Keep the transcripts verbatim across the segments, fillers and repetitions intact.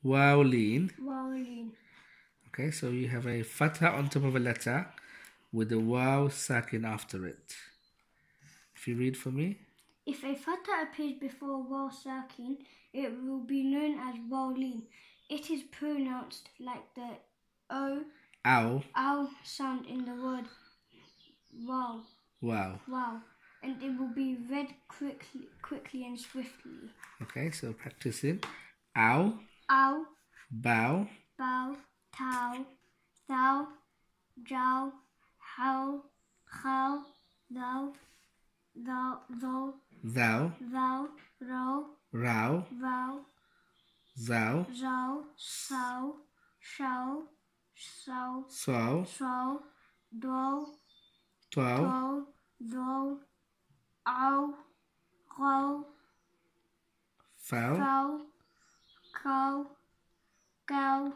Waaw Leen. Waaw Leen. Okay, so you have a fatha on top of a letter with a waw sakin after it. If you read for me. If a fatha appears before waw sakin, it will be known as Waaw Leen. It is pronounced like the o, Ow. ow sound in the word wow. Wow. Wow. And it will be read quickly, quickly and swiftly. Okay, so practice it. Ow. Ow. Bow. Bow. Tau. Thou. Jow. How. How. Thou. Thou. Thou. Thou. Thou. Row. Row. Vow. Thou. Zow. Sow. Show. Sow. Sow. Sow. Dow. Twow. Dow. Though. Ow. Row. Fow. Fow. Cow. Cow.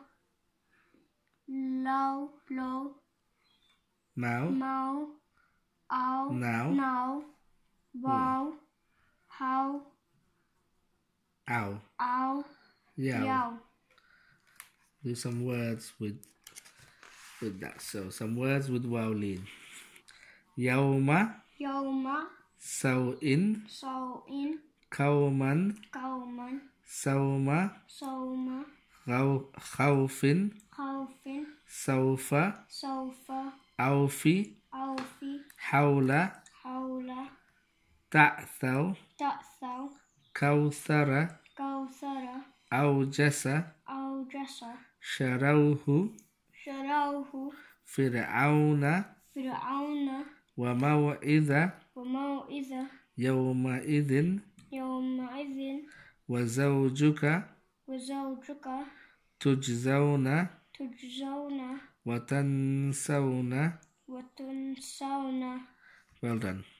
Low. Low. Now. Mow. Ow. Now. Now. Wow. How. Ow. Ow. Yow. Yow. Do some words with with that. So some words with Waaw Leen. Yawma. Yawma. So in. So in. Kauman. Kauman. Sawma. Soma. Khawfin. Khawfin. Sawfa. Sofa. Awfi. Awfi. Hawla. Hawla. Ta'thaw. Ta'thaw. Kawthara. Kawthara. Awjasa. Awjasa. Sharawhu. Sharawhu. Fir'auna. Fir'auna. Wa maw'idha. Wa maw'idha. Yawma'idhin. Yawma'idhin. Wa zawjuka. Wa zawjuka. Tujzawna. Tujzawna. Wa tansawna. Wa tunsawna. Well done.